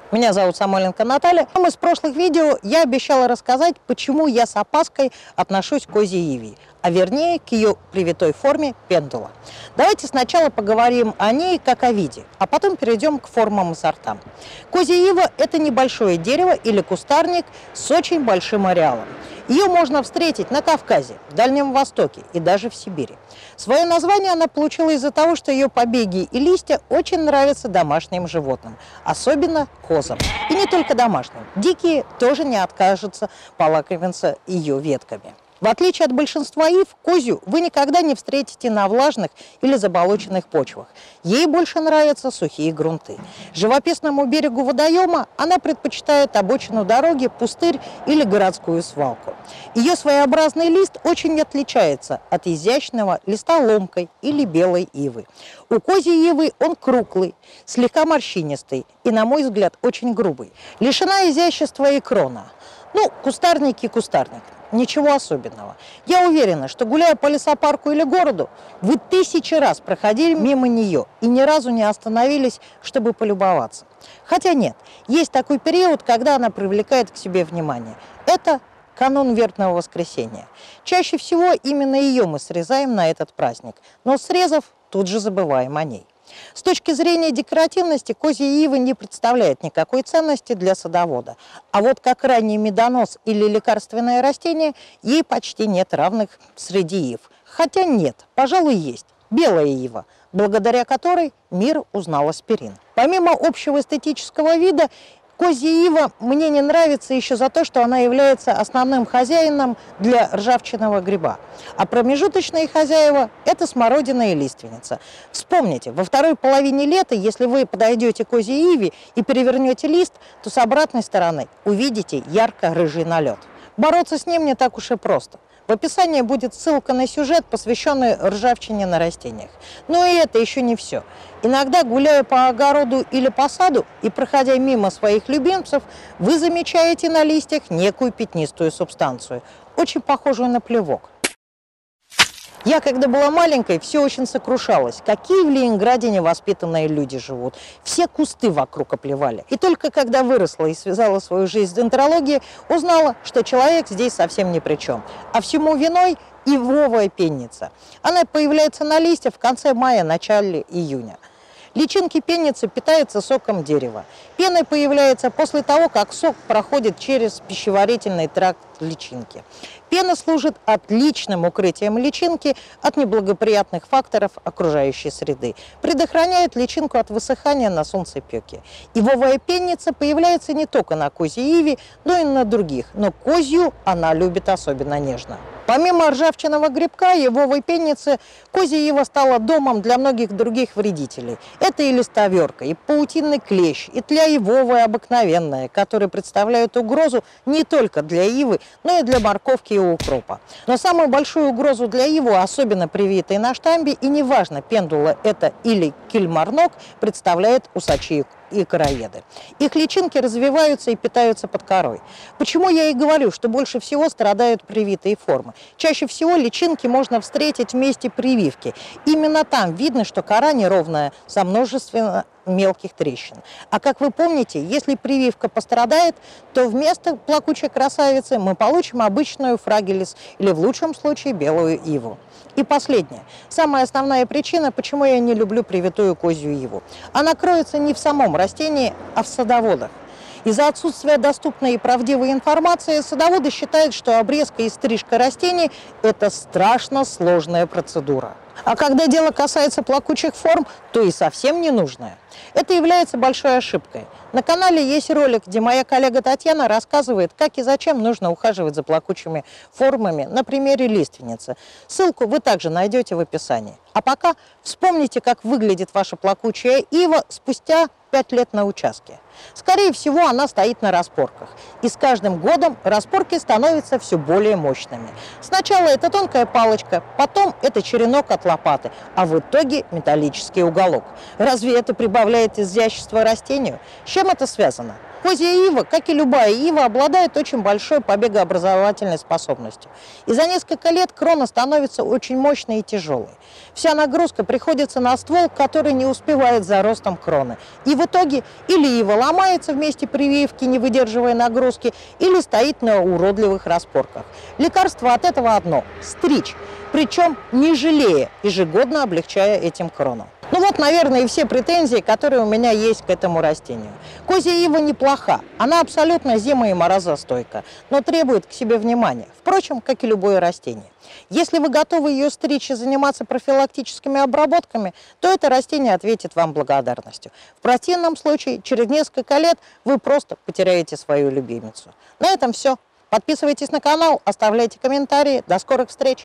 Меня зовут Самойленко Наталья. В одном из прошлых видео я обещала рассказать, почему я с опаской отношусь к козьей иве, а вернее к ее привитой форме пендула. Давайте сначала поговорим о ней как о виде, а потом перейдем к формам и сортам. Козья ива – это небольшое дерево или кустарник с очень большим ареалом. Ее можно встретить на Кавказе, в Дальнем Востоке и даже в Сибири. Свое название она получила из-за того, что ее побеги и листья очень нравятся домашним животным, особенно козам. И не только домашним. Дикие тоже не откажутся полакомиться ее ветками. В отличие от большинства ив, козью вы никогда не встретите на влажных или заболоченных почвах. Ей больше нравятся сухие грунты. Живописному берегу водоема она предпочитает обочину дороги, пустырь или городскую свалку. Ее своеобразный лист очень отличается от изящного листа ломкой или белой ивы. У козьей ивы он круглый, слегка морщинистый и, на мой взгляд, очень грубый. Лишена изящества и крона. Кустарник и кустарник. Ничего особенного. Я уверена, что, гуляя по лесопарку или городу, вы 1000 раз проходили мимо нее и ни разу не остановились, чтобы полюбоваться. Хотя нет, есть такой период, когда она привлекает к себе внимание. Это канун Вербного воскресенья. Чаще всего именно ее мы срезаем на этот праздник, но срезав, тут же забываем о ней. С точки зрения декоративности козья ива не представляет никакой ценности для садовода. А вот как ранний медонос или лекарственное растение, ей почти нет равных среди ив. Хотя нет, пожалуй, есть. Белая ива, благодаря которой мир узнал аспирин. Помимо общего эстетического вида, козья ива мне не нравится еще за то, что она является основным хозяином для ржавчинного гриба. А промежуточные хозяева – это смородина и лиственница. Вспомните, во второй половине лета, если вы подойдете к козьей иве и перевернете лист, то с обратной стороны увидите ярко-рыжий налет. Бороться с ним не так уж и просто. В описании будет ссылка на сюжет, посвященный ржавчине на растениях. Но и это еще не все. Иногда, гуляя по огороду или по саду и проходя мимо своих любимцев, вы замечаете на листьях некую пятнистую субстанцию, очень похожую на плевок. Я, когда была маленькой, все очень сокрушалась. Какие в Ленинграде невоспитанные люди живут. Все кусты вокруг оплевали. И только когда выросла и связала свою жизнь с дендрологией, узнала, что человек здесь совсем ни при чем. А всему виной ивовая пенница. Она появляется на листьях в конце мая, начале июня. Личинки пенницы питаются соком дерева. Пена появляется после того, как сок проходит через пищеварительный тракт личинки. Пена служит отличным укрытием личинки от неблагоприятных факторов окружающей среды. Предохраняет личинку от высыхания на солнцепёке. Ивовая пенница появляется не только на козьей иве, но и на других. Но козью она любит особенно нежно. Помимо ржавчинного грибка, ивовой пенницы, козья ива стала домом для многих других вредителей. Это и листоверка, и паутинный клещ, и тля ивовая обыкновенная, которые представляют угрозу не только для ивы, но и для морковки и укропа. Но самую большую угрозу для ивы, особенно привитой на штамбе, и неважно, пендула это или кильмарнок, представляет усачи и короеды. Их личинки развиваются и питаются под корой. Почему я и говорю, что больше всего страдают привитые формы? Чаще всего личинки можно встретить в месте прививки. Именно там видно, что кора неровная, со множеством мелких трещин. А как вы помните, если прививка пострадает, то вместо плакучей красавицы мы получим обычную фрагилис или в лучшем случае белую иву. И последнее. Самая основная причина, почему я не люблю привитую козью иву. Она кроется не в самом растении, а в садоводах. Из-за отсутствия доступной и правдивой информации садоводы считают, что обрезка и стрижка растений – это страшно сложная процедура. А когда дело касается плакучих форм, то и совсем не нужная. Это является большой ошибкой. На канале есть ролик, где моя коллега Татьяна рассказывает, как и зачем нужно ухаживать за плакучими формами на примере лиственницы. Ссылку вы также найдете в описании. А пока вспомните, как выглядит ваша плакучая ива спустя 5 лет на участке. Скорее всего, она стоит на распорках. И с каждым годом распорки становятся все более мощными. Сначала это тонкая палочка, потом это черенок от лопаты, а в итоге металлический уголок. Разве это прибавляет изящества растению? С чем это связано? Козья ива, как и любая ива, обладает очень большой побегообразовательной способностью. И за несколько лет крона становится очень мощной и тяжелой. Вся нагрузка приходится на ствол, который не успевает за ростом кроны. И в итоге или ива ломается в месте прививки, не выдерживая нагрузки, или стоит на уродливых распорках. Лекарство от этого одно – стричь. Причем не жалея, ежегодно облегчая этим крону. Ну вот, наверное, и все претензии, которые у меня есть к этому растению. Козья ива неплоха, она абсолютно зимо- и морозостойка, но требует к себе внимания, впрочем, как и любое растение. Если вы готовы ее стричь и заниматься профилактическими обработками, то это растение ответит вам благодарностью. В противном случае, через несколько лет вы просто потеряете свою любимицу. На этом все. Подписывайтесь на канал, оставляйте комментарии. До скорых встреч!